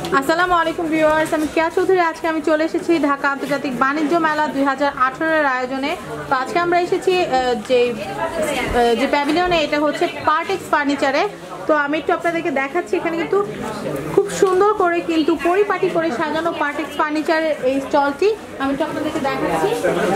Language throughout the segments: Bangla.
আসসালামু আলাইকুম ভিউয়ার্স, আমি কেয়া চৌধুরী। আজকে আমি চলে এসেছি ঢাকা আন্তর্জাতিক বাণিজ্য মেলা 2018-এর আয়োজনে। তো আজকে আমরা এসেছি যে প্যাভিলিয়নে, এটা হচ্ছে পার্টেক্স ফার্নিচারে। তো আমি একটু আপনাদেরকে দেখাচ্ছি, এখানে কিন্তু খুব সুন্দর করে কিন্তু পরিপাটি করে সাজানো পার্টেক্স ফার্নিচারের এই স্টলটি আমি একটু আপনাদেরকে দেখাচ্ছি।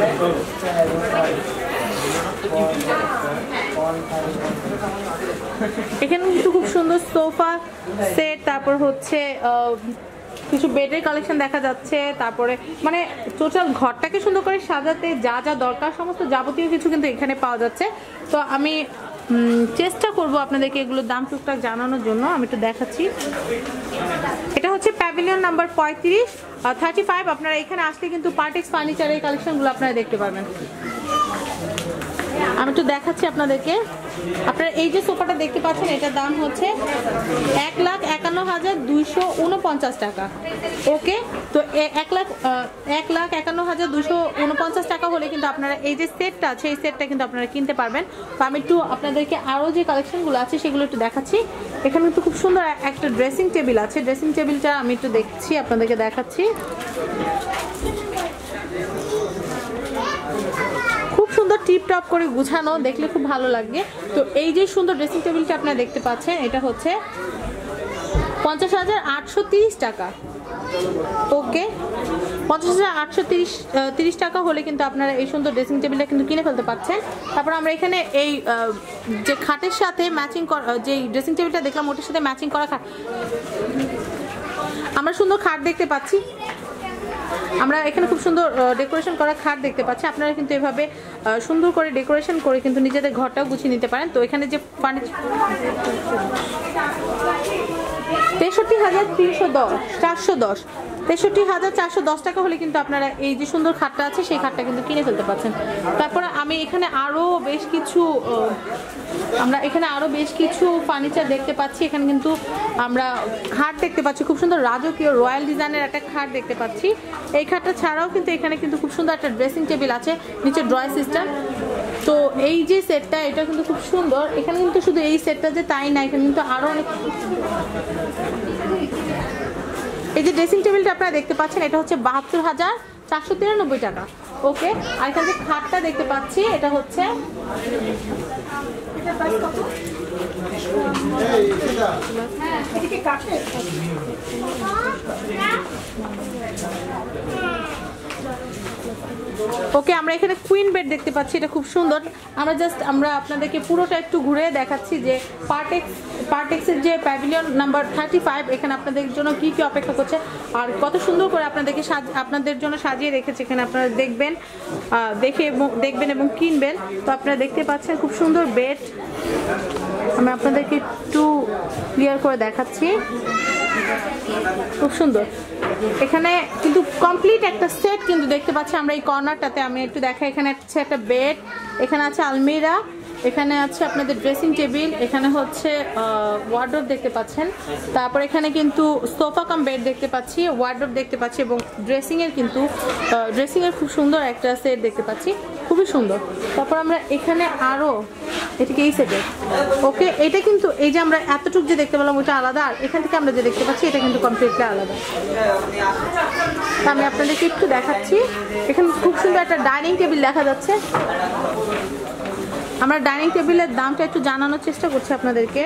এখানে কিন্তু খুব সুন্দর সোফা সেট, তারপর হচ্ছে কিছু বেডের কালেকশন দেখা যাচ্ছে। তারপরে মানে টোটাল ঘরটাকে সুন্দর করে সাজাতে যা যা দরকার সমস্ত যাবতীয় কিছু কিন্তু এখানে পাওয়া যাচ্ছে। তো আমি চেষ্টা করব আপনাদেরকে এগুলোর দাম টুকটাক জানানোর জন্য। আমি একটু দেখাচ্ছি, এটা হচ্ছে প্যাভিলিয়ন নাম্বার 35। আপনারা এখানে আসলে কিন্তু পার্টেক্স ফার্নিচারের কালেকশনগুলো আপনারা দেখতে পারবেন। আমি একটু দেখাচ্ছি আপনাদেরকে। আপনারা এই যে সোফাটা দেখতে পাচ্ছেন, এটার দাম হচ্ছে 1,51,249 টাকা। ওকে, তো 1,51,249 টাকা হলে কিন্তু আপনারা এই যে সেটটা আছে, এই সেটটা কিন্তু আপনারা কিনতে পারবেন। তো আমি একটু আপনাদেরকে আরও যে কালেকশনগুলো আছে সেগুলো একটু দেখাচ্ছি। এখানে কিন্তু খুব সুন্দর একটা ড্রেসিং টেবিল আছে। ড্রেসিং টেবিলটা আমি একটু দেখছি, আপনাদেরকে দেখাচ্ছি। সুন্দর টিপ টপ করে গুছানো, দেখলে খুব ভালো লাগবে। তো এই যে সুন্দর ড্রেসিং টেবিলটা আপনারা দেখতে পাচ্ছেন, এটা হচ্ছে 50,830 টাকা। ওকে, 50,830 টাকা হলে কিন্তু আপনারা এই সুন্দর ড্রেসিং টেবিলটা কিন্তু কিনে ফেলতে পারছেন। তারপর আমরা এখানে এই যে খাটের সাথে ম্যাচিং করা যে ড্রেসিং টেবিলটা দেখলাম, ওটার সাথে ম্যাচিং করা খাট, আমরা সুন্দর খাট দেখতে পাচ্ছি। আমরা এখানে খুব সুন্দর ডেকোরেশন করা খাট দেখতে পাচ্ছি। আপনারা কিন্তু এভাবে সুন্দর করে ডেকোরেশন করে কিন্তু নিজেদের ঘরটাও গুছিয়ে নিতে পারেন। তো এখানে যে ফার্নিচার 63,410 টাকা হলে কিন্তু আপনারা এই যে সুন্দর খাটটা আছে সেই খাটটা কিন্তু কিনে ফেলতে পারছেন। তারপরে আমি এখানে আরও বেশ কিছু ফার্নিচার দেখতে পাচ্ছি। এখানে কিন্তু আমরা খাট দেখতে পাচ্ছি, খুব সুন্দর রাজকীয় রয়্যাল ডিজাইনের একটা খাট দেখতে পাচ্ছি। এই খাটটা ছাড়াও কিন্তু এখানে কিন্তু খুব সুন্দর একটা ড্রেসিং টেবিল আছে, নিচে ড্রয়ার সিস্টেম। তো এই যে সেটটা, এটা কিন্তু খুব সুন্দর। এখানে কিন্তু শুধু এই সেটটা যে তাই না, এখানে কিন্তু আরও অনেক, এই যে ড্রেসিং টেবিলটা আপনারা দেখতে পাচ্ছেন, এটা হচ্ছে 72,493 টাকা। ওকে, আর এখানে যে খাটটা দেখতে পাচ্ছি, এটা হচ্ছে ওকে, আমরা এখানে কুইন বেড দেখতে পাচ্ছি, এটা খুব সুন্দর। আমরা আপনাদেরকে পুরোটা একটু ঘুরে দেখাচ্ছি যে পার্টেক্সের যে প্যাভিলিয়ন নাম্বার 35 এখানে আপনাদের জন্য কি কি অপেক্ষা করছে আর কত সুন্দর করে আপনাদের জন্য সাজিয়ে রেখেছে। এখানে আপনারা দেখবেন এবং কিনবেন। তো আপনারা দেখতে পাচ্ছেন খুব সুন্দর বেড। আমি আপনাদেরকে একটু ক্লিয়ার করে দেখাচ্ছি, খুব সুন্দর। এখানে কিন্তু কমপ্লিট একটা সেট কিন্তু দেখতে পাচ্ছি আমরা এই কর্নারটাতে। আমি একটু দেখাই, এখানে আছে একটা বেড, এখানে আছে আলমিরা, এখানে আছে আপনাদের ড্রেসিং টেবিল, এখানে হচ্ছে ওয়ার্ডরোব দেখতে পাচ্ছেন। তারপর এখানে কিন্তু সোফা কাম বেড দেখতে পাচ্ছি, ওয়ার্ডরোব দেখতে পাচ্ছি এবং ড্রেসিংয়ের খুব সুন্দর একটা সেট দেখতে পাচ্ছি, খুবই সুন্দর। তারপর আমরা এখানে আরও, এটা কি এই সেটের? ওকে, এটা কিন্তু এই যে আমরা এতটুকু যে দেখতে পেলাম ওটা আলাদা, আর এখান থেকে আমরা যে দেখতে পাচ্ছি এটা কিন্তু কমপ্লিটলি আলাদা। আমি আপনাদেরকে একটু দেখাচ্ছি, এখানে খুব সুন্দর একটা ডাইনিং টেবিল দেখা যাচ্ছে। আমরা ডাইনিং টেবিলের দামটা একটু জানানোর চেষ্টা করছি আপনাদেরকে।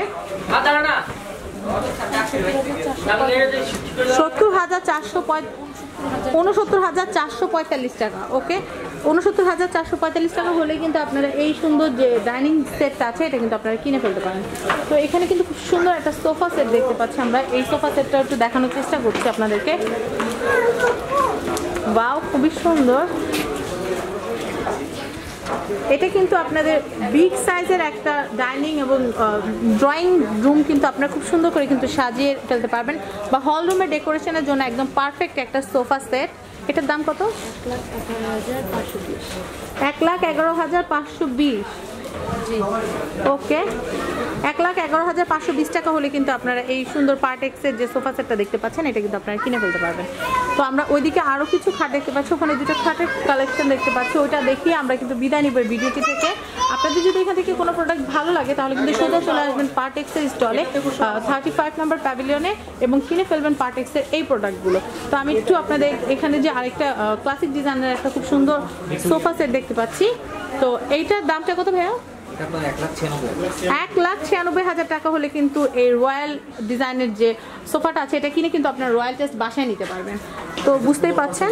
69,445 টাকা। ওকে, 69,445 টাকা হলে কিন্তু আপনারা এই সুন্দর যে ডাইনিং সেটটা আছে এটা কিন্তু আপনারা কিনে ফেলতে পারেন। তো এখানে কিন্তু খুব সুন্দর একটা সোফা সেট দেখতে পাচ্ছি আমরা। এই সোফা সেটটা একটু দেখানোর চেষ্টা করছি আপনাদেরকে। বাও, খুবই সুন্দর। এটা কিন্তু আপনাদের বিগ সাইজের একটা ডাইনিং এবং ড্রয়িং রুম কিন্তু আপনারা খুব সুন্দর করে কিন্তু সাজিয়ে ফেলতে পারবেন, বা হল রুমের ডেকোরেশনের জন্য একদম পারফেক্ট একটা সোফা সেট। এটার দাম কত? 1,11,520। ওকে, 1,11,520 টাকা হলে কিন্তু আপনারা এই সুন্দর পার্টেক্সের যে সোফা সেটটা দেখতে পাচ্ছেন এটা কিন্তু আপনারা কিনে ফেলতে পারবেন। তো আমরা ওইদিকে আরও কিছু খাট দেখতে পাচ্ছি, ওখানে দুটো খাটের কালেকশন দেখতে পাচ্ছি, ওইটা দেখিয়ে আমরা কিন্তু বিদায় নিব ভিডিওটি থেকে। আপনাদের যদি এখান থেকে কোনো প্রোডাক্ট ভালো লাগে তাহলে কিন্তু সোজা চলে আসবেন পার্টেক্সের স্টলে 35 নম্বর প্যাভিলিয়নে এবং কিনে ফেলবেন পার্টেক্সের এই প্রোডাক্টগুলো। তো আমি একটু আপনাদের এখানে যে আরেকটা ক্লাসিক ডিজাইনের একটা খুব সুন্দর সোফা সেট দেখতে পাচ্ছি। তো এইটার দামটা কত ভাইয়া? 1,96,000 টাকা হলে কিন্তু এই রয়্যাল ডিজাইনের যে সোফাটা আছে এটা কিনে কিন্তু আপনার রয়্যাল টেস্ট বাসায় নিতে পারবেন। তো বুঝতেই পাচ্ছেন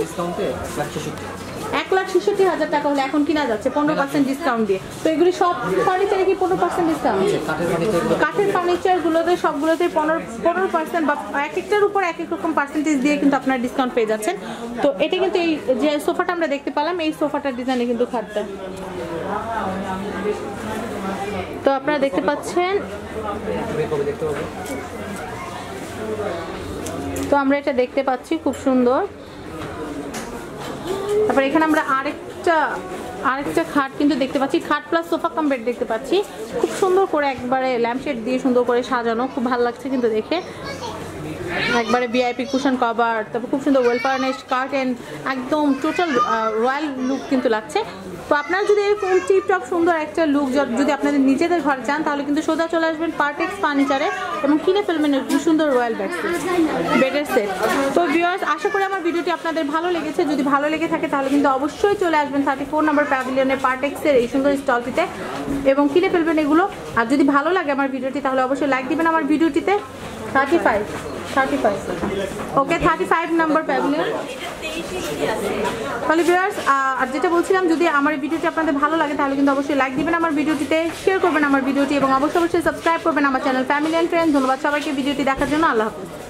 1,66,000 টাকা হলে এখন কিনা যাচ্ছে 15% ডিসকাউন্ট দিয়ে। তো এগুলি সব ফার্নিচারে কি 15% ডিসকাউন্ট? কাঠের ফার্নিচারগুলোতে সবগুলোতে 15% বা এক একটার উপর এক এক রকম পার্সেন্টেজ দিয়ে কিন্তু আপনার ডিসকাউন্ট পেয়ে যাচ্ছেন। তো এটা কিন্তু এই যে সোফাটা আমরা দেখতে পেলাম এই সোফাটার ডিজাইনে কিন্তু খাটটা। তো আপনারা দেখতে পাচ্ছেন, তো আমরা এটা দেখতে পাচ্ছি খুব সুন্দর। তারপর এখানে আমরা আরেকটা খাট কিন্তু দেখতে পাচ্ছি, খাট প্লাস সোফা কাম বেড দেখতে পাচ্ছি, খুব সুন্দর করে একবারে ল্যাম্পশেড দিয়ে সুন্দর করে সাজানো, খুব ভালো লাগছে কিন্তু দেখে। একবারে ভিআইপি কুশন কভার, তারপর খুব সুন্দর ওয়েল ফার্নিশড কার্টেন, একদম টোটাল রয়্যাল লুক কিন্তু লাগছে। তো আপনারা যদি এরকম টিপটপ সুন্দর একটা লুক যদি আপনাদের নিজেদের ঘরে চান তাহলে কিন্তু সোজা চলে আসবেন পার্টেক্স ফার্নিচারে এবং কিনে ফেলবেন এরকম সুন্দর রয়্যাল বেডের সেট। তো ভিউয়ার্স, আশা করি আমার ভিডিওটি আপনাদের ভালো লেগেছে। যদি ভালো লেগে থাকে তাহলে কিন্তু অবশ্যই চলে আসবেন 34 নম্বর প্যাভিলিয়নের পার্টেক্সের এই সুন্দর স্টলটিতে এবং কিনে ফেলবেন এগুলো। আর যদি ভালো লাগে আমার ভিডিওটি তাহলে অবশ্যই লাইক দিবেন আমার ভিডিওটিতে। 35 ওকে, 35 নম্বর প্যাভিলিয়ন। তাহলে ভিউয়ার্স, আর যেটা বলছিলাম, যদি আমার ভিডিওটি আপনাদের ভালো লাগে তাহলে কিন্তু অবশ্যই লাইক দিবেন আমার ভিডিওটিতে, শেয়ার করবেন আমার ভিডিওটি এবং অবশ্যই সাবস্ক্রাইব করবেন আমার চ্যানেল ফ্যামিলি অ্যান্ড ফ্রেন্ডস। ধন্যবাদ সবাইকে ভিডিওটি দেখার জন্য। আল্লাহ হাফেজ।